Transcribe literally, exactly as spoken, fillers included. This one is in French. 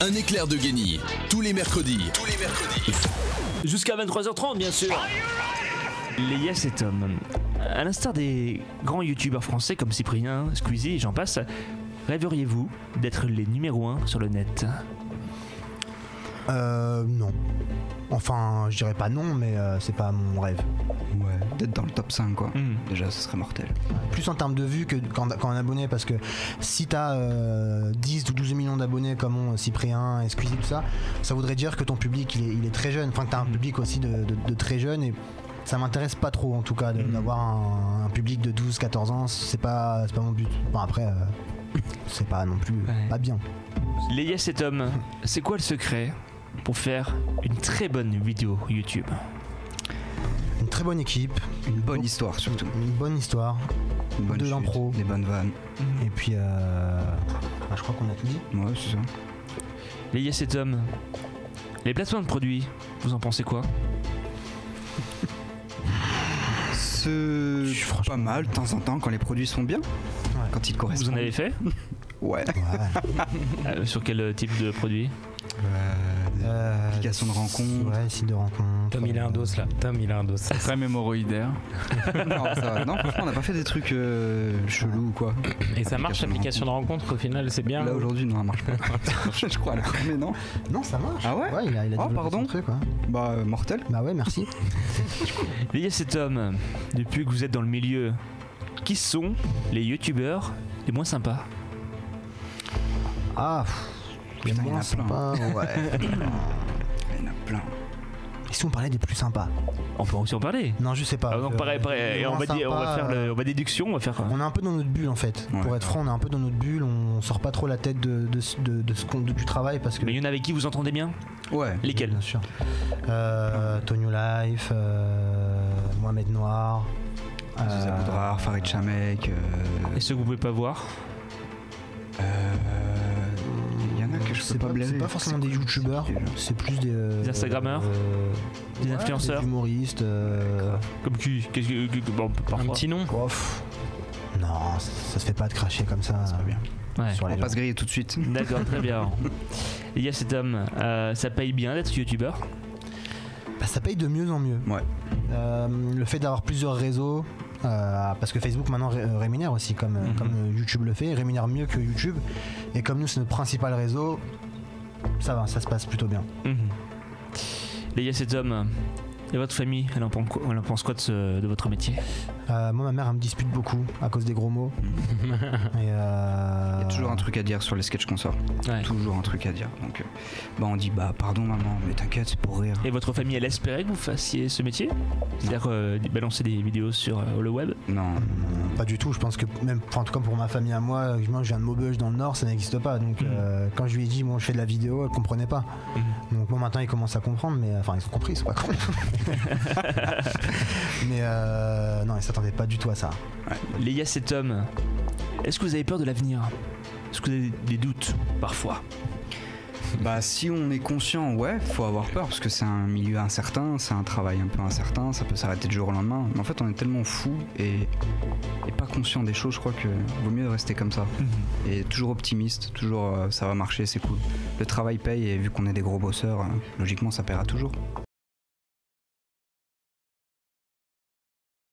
Un éclair de génie, tous les mercredis. Tous les mercredis. Jusqu'à vingt-trois heures trente, bien sûr. Léa, cet homme, à l'instar des grands youtubeurs français comme Cyprien, Squeezie et j'en passe, rêveriez-vous d'être les numéros un sur le net? Euh, non. Enfin, je dirais pas non, mais euh, c'est pas mon rêve. Ouais, d'être dans le top cinq quoi. Mmh. Déjà, ce serait mortel. Plus en termes de vues que qu'en, qu'en abonnés, parce que si t'as euh, dix ou douze millions d'abonnés comme ont Cyprien et Squeezie, tout ça, ça voudrait dire que ton public il est, il est très jeune, enfin que t'as un public aussi de, de, de très jeune, et ça m'intéresse pas trop en tout cas de, mmh. d'avoir un, un public de douze quatorze ans, c'est pas, c'est pas mon but. Bon après, euh, c'est pas non plus ouais. pas bien. Léa, cet homme, c'est quoi le secret pour faire une très bonne vidéo YouTube? Une très bonne équipe, une bonne histoire surtout. Une bonne histoire, une bonne de chute, l'impro, des bonnes vannes. Et puis, euh... bah, je crois qu'on a tout dit. Ouais, c'est ça. Léa, cet homme, les placements de produits, vous en pensez quoi? C'est pas mal de temps en temps quand les produits sont bien, ouais. Quand ils correspondent. Vous en avez fait? Ouais. ouais. euh, sur quel type de produit? Euh, application de rencontre. Ouais, site de rencontre. Tom il a un dos là. Tom il a un dos. Très mémoroïdaire. non, ça, non, franchement, on n'a pas fait des trucs euh, chelous ou quoi. Et ça marche l'application de rencontre, rencontre au final, c'est bien. Là aujourd'hui, non, ça marche pas. Je crois là. Mais non. Non, ça marche. Ah ouais. Ouais, il a, il a oh, pardon. Truc, quoi. Bah, euh, mortel. Bah ouais, merci. Léa, cet homme, depuis que vous êtes dans le milieu, qui sont les youtubeurs les moins sympas? Ah. Putain, il y en a sympa, plein. Ouais. Il y en a plein. Et si on parlait des plus sympas? On peut aussi en parler. Non, je sais pas. Ah, donc, pareil, pareil. On va, dire, on va faire le, on va déduction, on va faire. On est un peu dans notre bulle en fait. Ouais. Pour être franc, on est un peu dans notre bulle. On sort pas trop la tête de, de, de, de ce qu'on, de, du travail parce que. Mais il y en a avec qui vous entendez bien? Ouais. Lesquels? Bien sûr. Euh, Tonio Life, euh, Mohamed Noir, Aziz euh, Aboudrar, Farid Chamek. Euh... Et ceux que vous pouvez pas voir? Euh. Que je c'est peux pas, pas blairer. C'est pas forcément des youtubeurs, c'est plus des, euh, des instagrammeurs, euh, des ouais, influenceurs, des humoristes. Euh... Comme qui? Qu'est-ce que bon, un petit nom? Ouf. Non, ça, ça se fait pas de cracher comme ça. C'est pas bien. Ouais. On va pas se griller tout de suite. D'accord, très bien. Il y a cet homme, euh, ça paye bien d'être youtubeur? Bah, ça paye de mieux en mieux. Ouais. Euh, le fait d'avoir plusieurs réseaux. Euh, parce que Facebook maintenant ré- rémunère aussi comme, mm-hmm. comme YouTube le fait, rémunère mieux que YouTube, et comme nous c'est notre principal réseau, ça va, ça se passe plutôt bien. Mm-hmm. Léa, cet homme, et votre famille, elle en pense quoi, elle en pense quoi de, ce, de votre métier? euh, Moi ma mère elle me dispute beaucoup à cause des gros mots. et euh... Il y a toujours un truc à dire sur les sketchs qu'on sort. Ouais. Toujours un truc à dire. Donc euh, bah on dit bah pardon maman, mais t'inquiète, c'est pour rire. Et votre famille elle espérait que vous fassiez ce métier? C'est-à-dire euh, balancer des vidéos sur euh, le web? Non, mmh, pas du tout. Je pense que même, en tout cas pour ma famille à moi, je viens de Maubeuge dans le Nord, ça n'existe pas. Donc mmh. euh, quand je lui ai dit bon je fais de la vidéo, elle comprenait pas. Mmh. Donc moi maintenant il commence à comprendre, mais enfin ils ont compris, c'est pas con. mais euh, non, ils s'attendaient pas du tout à ça. Ouais. Léa, cet homme, est-ce que vous avez peur de l'avenir? Est-ce que vous avez des doutes parfois? Bah si on est conscient, ouais, faut avoir peur parce que c'est un milieu incertain, c'est un travail un peu incertain, ça peut s'arrêter du jour au lendemain. Mais en fait on est tellement fou et, et pas conscient des choses, je crois que vaut mieux rester comme ça. Mmh. Et toujours optimiste, toujours euh, ça va marcher, c'est cool. Le travail paye et vu qu'on est des gros bosseurs, euh, logiquement ça paiera toujours.